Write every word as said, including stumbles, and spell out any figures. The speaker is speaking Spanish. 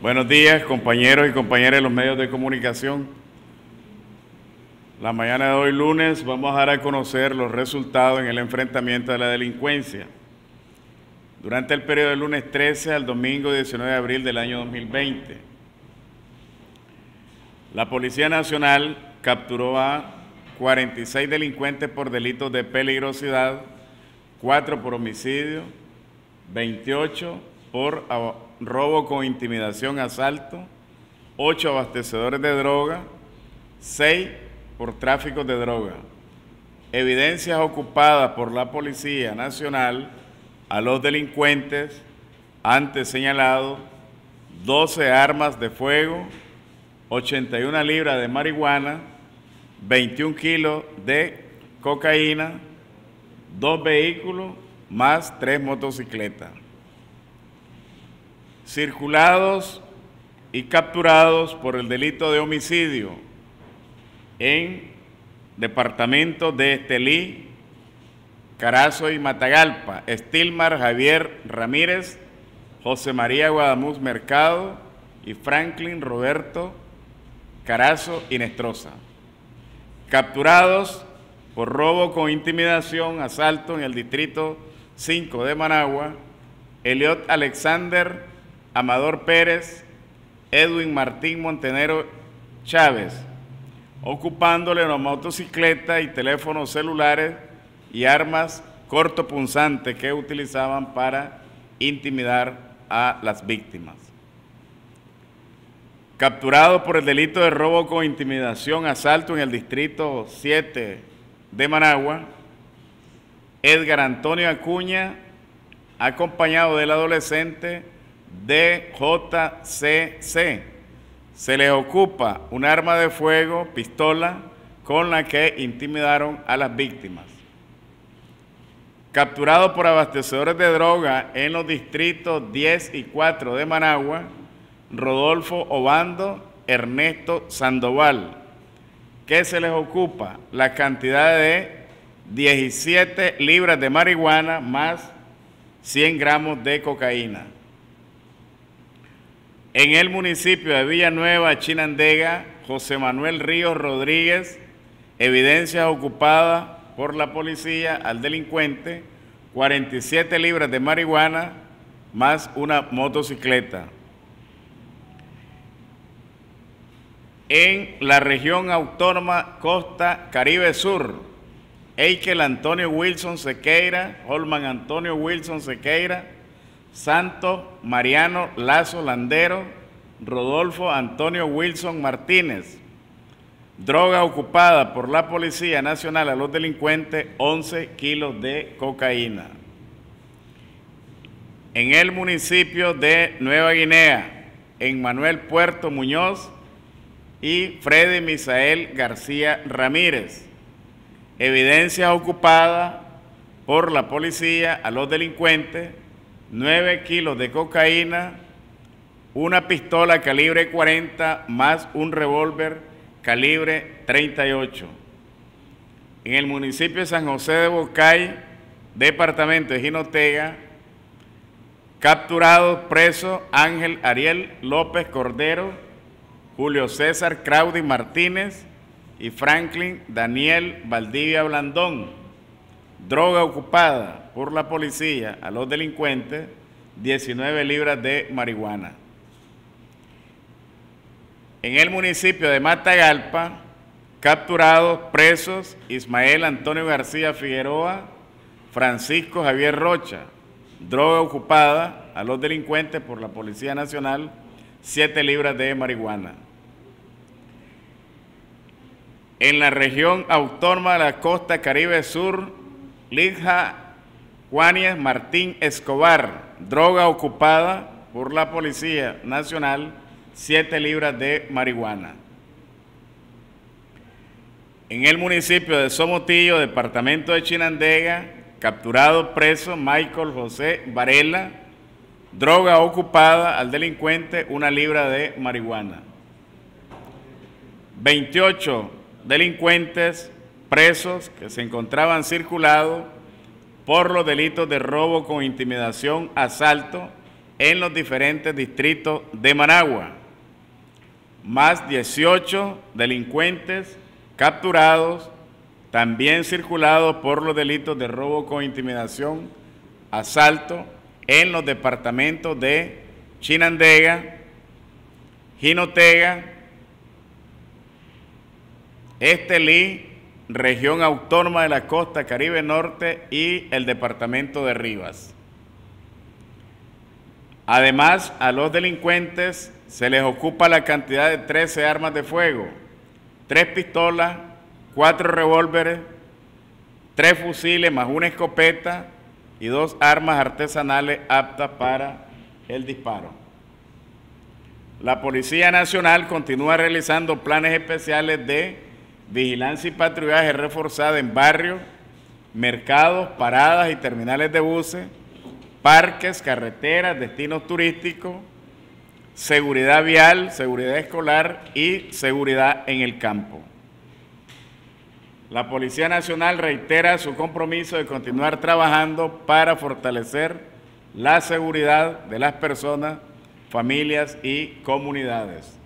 Buenos días, compañeros y compañeras de los medios de comunicación. La mañana de hoy, lunes, vamos a dar a conocer los resultados en el enfrentamiento de la delincuencia durante el periodo del lunes trece al domingo diecinueve de abril del año dos mil veinte. La Policía Nacional capturó a cuarenta y seis delincuentes por delitos de peligrosidad, cuatro por homicidio, veintiocho por robo con intimidación, asalto, ocho abastecedores de droga, seis por tráfico de droga. Evidencias ocupadas por la Policía Nacional a los delincuentes antes señalados: doce armas de fuego, ochenta y una libras de marihuana, veintiún kilos de cocaína, dos vehículos más tres motocicletas. Circulados y capturados por el delito de homicidio en departamentos de Estelí, Carazo y Matagalpa: Estilmar Javier Ramírez, José María Guadamuz Mercado y Franklin Roberto Carazo Inestrosa. Capturados por robo con intimidación, asalto en el distrito cinco de Managua: Eliot Alexander Amador Pérez, Edwin Martín Montenero Chávez, ocupándole una motocicleta y teléfonos celulares y armas cortopunzantes que utilizaban para intimidar a las víctimas. Capturado por el delito de robo con intimidación, asalto en el distrito siete de Managua: Edgar Antonio Acuña, acompañado del adolescente D J C C. Se les ocupa un arma de fuego, pistola, con la que intimidaron a las víctimas. Capturado por abastecedores de droga en los distritos diez y cuatro de Managua: Rodolfo Obando, Ernesto Sandoval, que se les ocupa la cantidad de diecisiete libras de marihuana más cien gramos de cocaína. En el municipio de Villanueva, Chinandega: José Manuel Ríos Rodríguez, evidencias ocupadas por la policía al delincuente: cuarenta y siete libras de marihuana más una motocicleta. En la región autónoma Costa Caribe Sur: Eikel Antonio Wilson Sequeira, Holman Antonio Wilson Sequeira, Santos Mariano Lazo Landero, Rodolfo Antonio Wilson Martínez. Droga ocupada por la Policía Nacional a los delincuentes: once kilos de cocaína. En el municipio de Nueva Guinea, en Manuel Puerto Muñoz y Freddy Misael García Ramírez, evidencias ocupadas por la policía a los delincuentes: nueve kilos de cocaína, una pistola calibre cuarenta más un revólver calibre treinta y ocho. En el municipio de San José de Bocay, departamento de Jinotega, capturados presos: Ángel Ariel López Cordero, Julio César Craudy Martínez y Franklin Daniel Valdivia Blandón. Droga ocupada por la policía a los delincuentes: diecinueve libras de marihuana. En el municipio de Matagalpa, capturados presos: Ismael Antonio García Figueroa, Francisco Javier Rocha. Droga ocupada a los delincuentes por la Policía Nacional: siete libras de marihuana. En la región autónoma de la Costa Caribe Sur: Lidja Juanías Martín Escobar, droga ocupada por la Policía Nacional: siete libras de marihuana. En el municipio de Somotillo, departamento de Chinandega, capturado preso Michael José Varela, droga ocupada al delincuente: una libra de marihuana. veintiocho delincuentes presos que se encontraban circulados por los delitos de robo con intimidación, asalto en los diferentes distritos de Managua, más dieciocho delincuentes capturados, también circulados por los delitos de robo con intimidación, asalto, en los departamentos de Chinandega, Jinotega, Estelí, Región Autónoma de la Costa Caribe Norte y el departamento de Rivas. Además, a los delincuentes se les ocupa la cantidad de trece armas de fuego, tres pistolas, cuatro revólveres, tres fusiles más una escopeta y dos armas artesanales aptas para el disparo. La Policía Nacional continúa realizando planes especiales de vigilancia y patrullaje reforzada en barrios, mercados, paradas y terminales de buses, parques, carreteras, destinos turísticos, seguridad vial, seguridad escolar y seguridad en el campo. La Policía Nacional reitera su compromiso de continuar trabajando para fortalecer la seguridad de las personas, familias y comunidades.